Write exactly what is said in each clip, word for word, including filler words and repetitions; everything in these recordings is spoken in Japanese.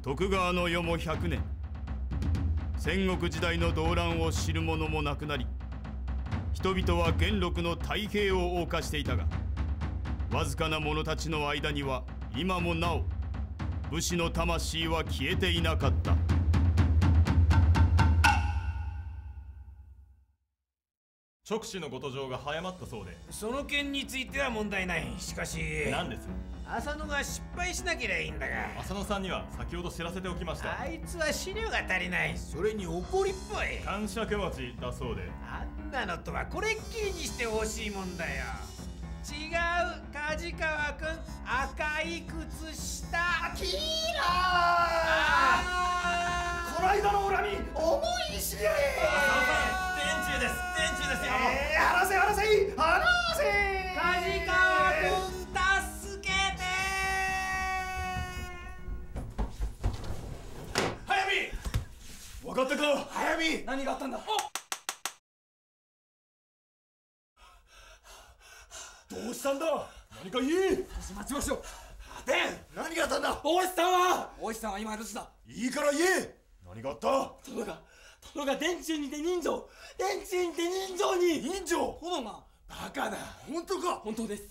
徳川の世もひゃくねん、戦国時代の動乱を知る者もなくなり、人々は元禄の太平を謳歌していたが、わずかな者たちの間には今もなお武士の魂は消えていなかった。 勅使のご途上が早まったそうで。 その件については問題ない。しかし何です？ 浅野が失敗しなければいいんだが。 浅野さんには先ほど知らせておきました。 あいつは資料が足りない。それに怒りっぽい。 感触持ちだそうで。 あんなのとはこれっきりにしてほしいもんだよ。違う、梶川くん、赤い靴下。 キーラー、この間の恨み思い知り合い。 電柱です、電柱ですよ。 えー、話せ話せ話せ。 梶川くん助けて。 早見、分かったか？早見、 何があったんだ？ どうしたんだ？何か言え。 少し待ちましょう。 で、何があったんだ？ 大石さんは大石さんは今留守だ。 いいから言え。何があった？ 殿が殿が殿中にて人情、殿中にて人情に。 人情？ 殿が。 バカだ。本当か？ 本当です。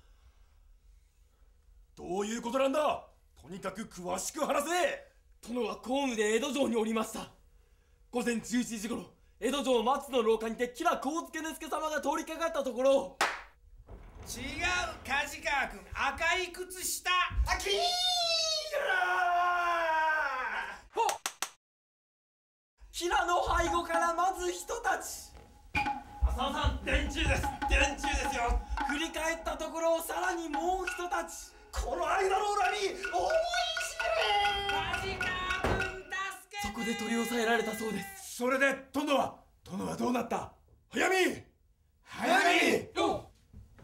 どういうことなんだ？とにかく詳しく話せ。 殿は公務で江戸城におりました。午前じゅういちじ頃、江戸城松の廊下にて吉良上野助様が通りかかったところ。 違う、梶川くん、赤い靴下。 あきーらー。 ほっ、吉良の背後からまず人たち。 浅野さん、電柱です、電柱ですよ。 振り返ったところをさらにもう人たち。 この間の恨み思い知れ。 梶川くん助けて。 そこで取り押さえられたそうです。 それで殿は殿はどうなった？早見、早見。 よっ。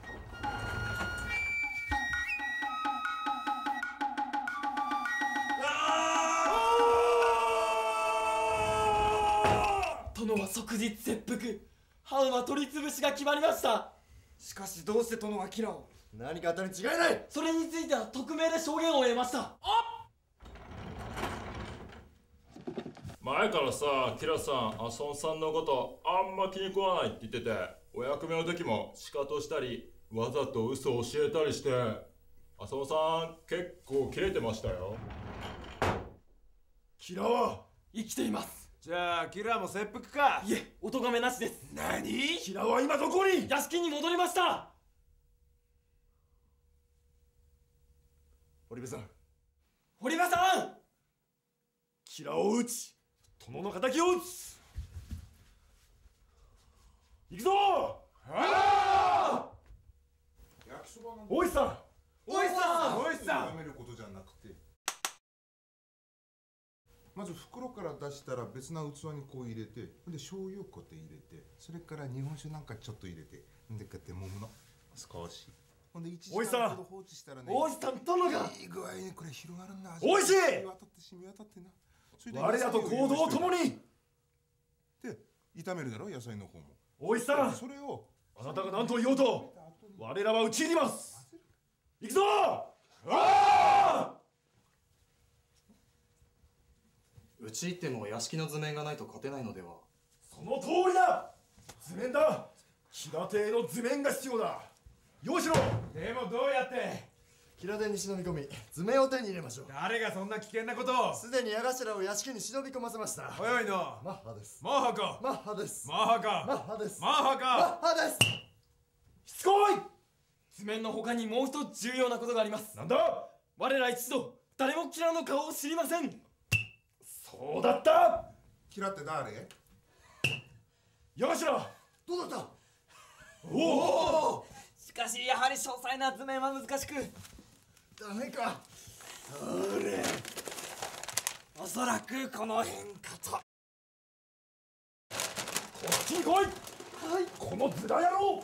殿は即日切腹。藩は取り潰しが決まりました。 しかしどうして殿は吉良を？ 何かあったに違いない。 それについては匿名で証言を得ました。 前からさ、キラさん、浅野さんのことあんま気に食わないって言ってて、お役目の時もシカトしたりわざと嘘を教えたりして、浅野さん結構キレてましたよ。 キラは生きています。 じゃあキラーも切腹か？ いえ、お咎めなしです。 何？キラは今どこに？ 屋敷に戻りました。 堀部さん、 堀場さん、 キラを撃ち殿の敵を撃つ。行くぞ。ああ、 焼きそばなんだ。 大石さん、 大石さん、 大石さん。 やめることじゃなくて、まず袋から出したら別な器にこう入れて、で醤油をこうやって入れて、それから日本酒なんかちょっと入れて、でこうやって揉むの少し。ほんでいちじかんほど放置したらね、 大石さん、殿がいい具合にこれ広がるんだ。 大石、 染み渡って染み渡ってな。それで我らと行動を共に。 で炒めるだろ、野菜の方も。 大石さん、 それをあなたが何と言おうと我らは討ち入ります。行くぞ。ああ、 うち行っても屋敷の図面がないと勝てないのでは？ その通りだ。図面だ。吉良邸の図面が必要だ。ようしろ。 でもどうやって？ 吉良殿に忍び込み、図面を手に入れましょう。 誰がそんな危険なことを？ すでに矢頭を屋敷に忍び込ませました。 早いな。 マッハです。 マッハか。 マッハです。 マッハか。 マッハです。 マッハか。 マッハです。 しつこい。 図面の他にもう一つ重要なことがあります。 なんだ？ 我ら一度誰も吉良の顔を知りません。 そうだった。 キラって誰？ 矢頭、 どうだった？ おお。 しかしやはり詳細な図面は難しく。 ダメか。 それ、おそらくこの辺かと。 こっちに来い。はい。このズラ野郎。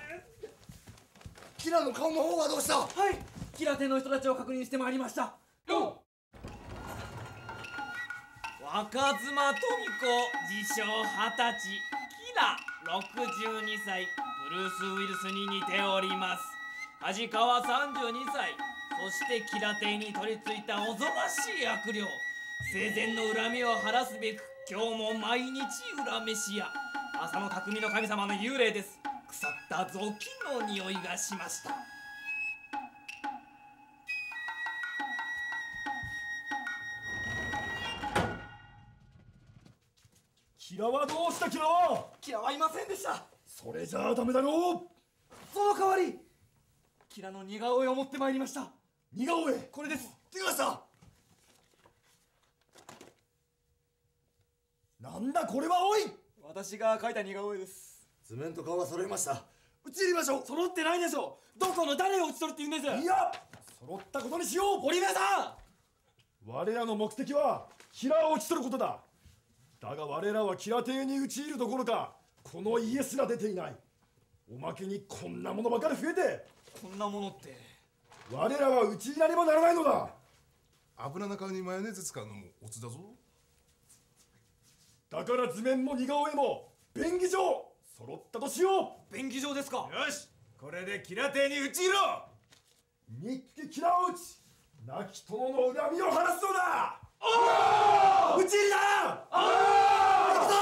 吉良の顔の方はどうした？ はい、吉良邸の人たちを確認してまいりました。よっ。若妻富子、自称二十歳、吉良ろくじゅうにさい、ブルース・ウィルスに似ております。梶川さんじゅうにさい、そして吉良邸に取り付いたおぞましい悪霊、 生前の恨みを晴らすべく今日も毎日恨めしや浅野匠の神様の幽霊です。腐った雑巾の匂いがしました。 キラはどうした？キラはキラはいませんでした。 それじゃあダメだろう。 その代わりキラの似顔絵を持ってまいりました。 似顔絵これです。できました。 なんだこれは。おい、 私が描いた似顔絵です。図面と顔が揃いました。打ち入りましょう。揃ってないでしょう。どこの誰を打ち取るって言うんです。 いや、揃ったことにしよう。 堀部さん、我らの目的はキラを打ち取ることだ。だが我らはキラ邸に討ち入るどころかこの家すら出ていない。おまけにこんなものばかり増えて。 こんなものって。 我らは討ち入らねばならないのだ。 油中にマヨネーズ使うのもオツだぞ。 だから図面も似顔絵も便宜上揃ったとしよう。便宜上ですか。 よし、これでキラ邸に討ち入ろう。にっつきキラを討ち亡き殿の恨みを晴らすのだ。 おお、 討ち入りだ。 おお、 行くぞ。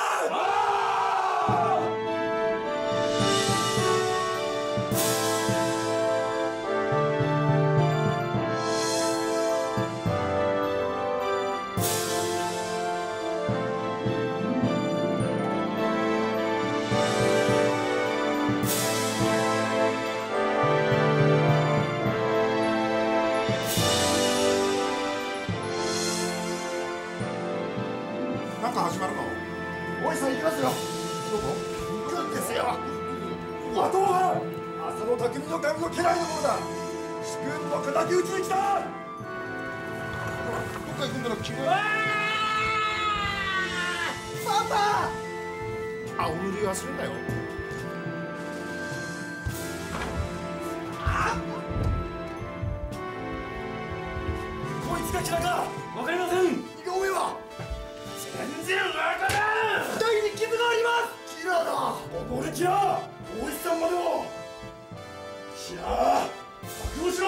なんか始まるの。 おいさん行きますよ。 どこ？ 行くんですよ。 あとは浅野匠の神の家来のものだ。主君の敵討ちに来た。 どっか行くんだろ君。 パパ。 青塗り忘れんなよ。 こいつがキラか。 わかりません。 似顔絵は全然わからん。 額に傷があります。キラだ。 俺キラ大石さんまでもキラ覚悟しろ。